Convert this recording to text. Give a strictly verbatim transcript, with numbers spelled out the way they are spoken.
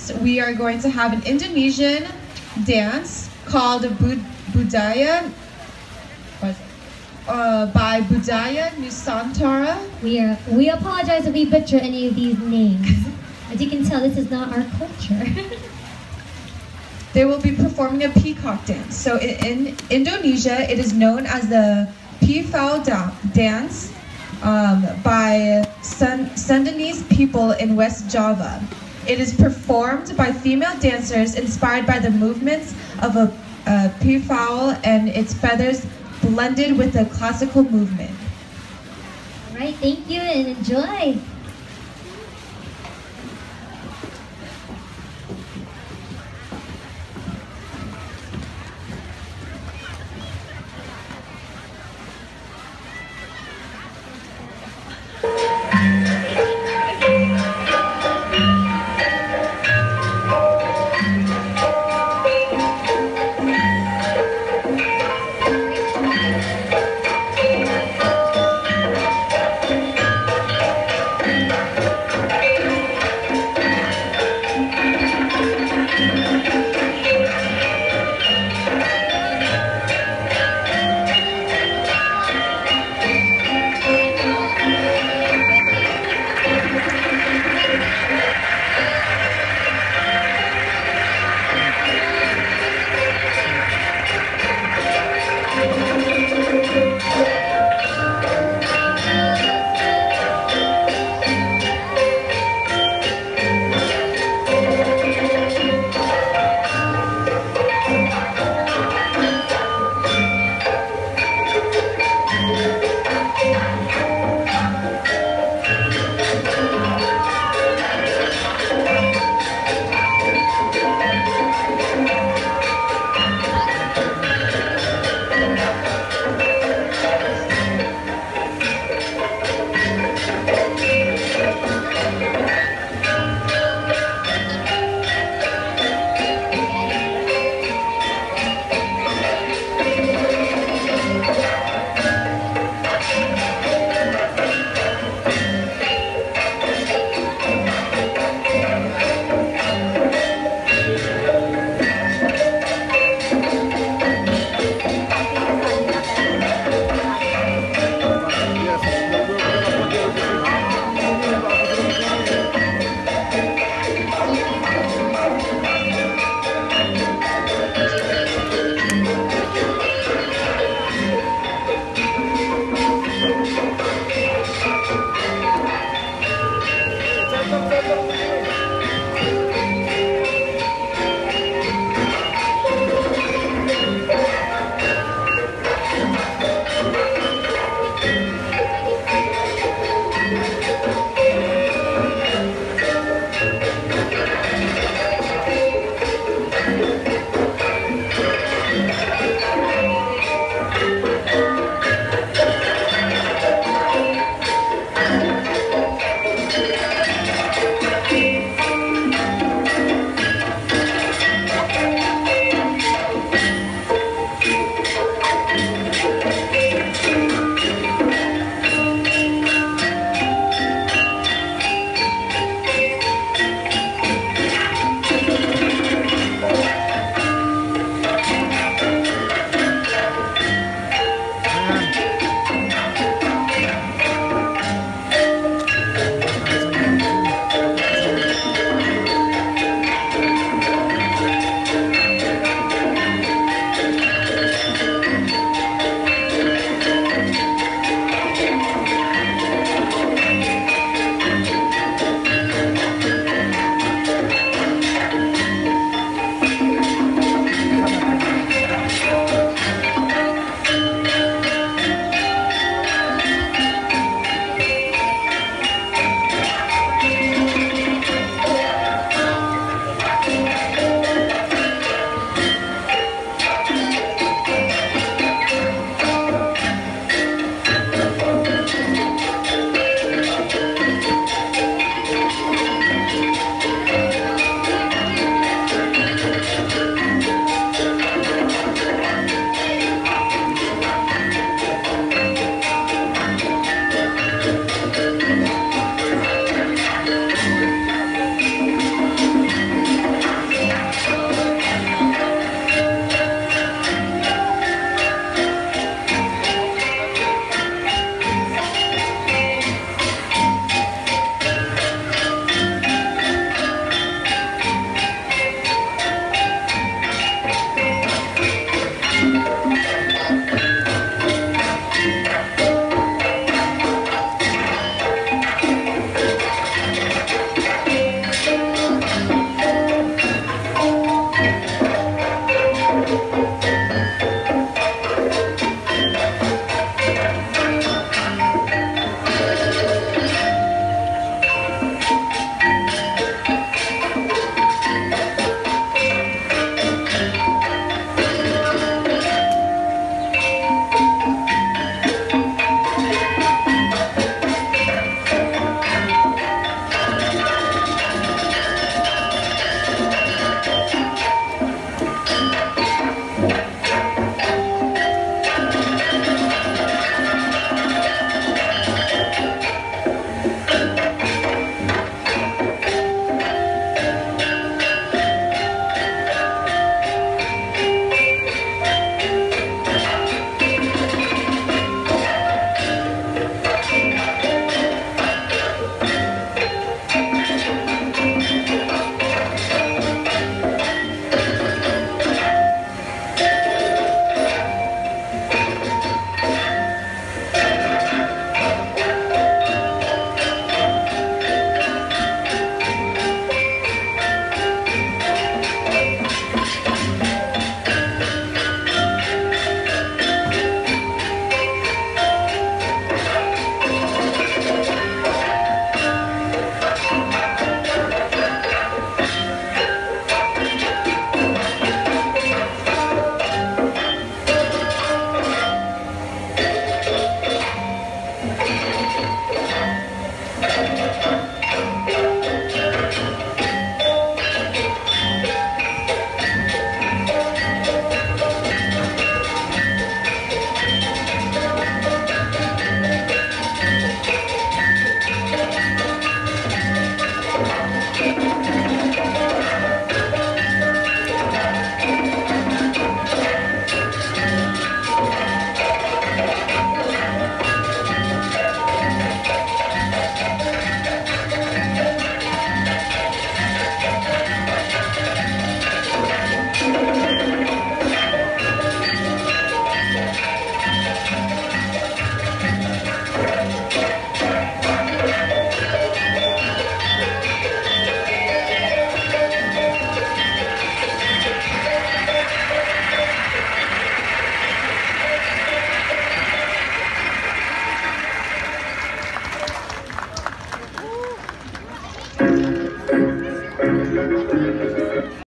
dance, we are going to have an Indonesian dance called Bud Budaya what? Uh, by Budaya Nusantara. We are. We apologize if we butcher any of these names. As you can tell, this is not our culture. They will be performing a peacock dance. So in, in Indonesia, it is known as the Peacock da dance um, by Sun Sundanese people in West Java. It is performed by female dancers inspired by the movements of a, a peafowl and its feathers blended with the classical movement. All right, thank you and enjoy.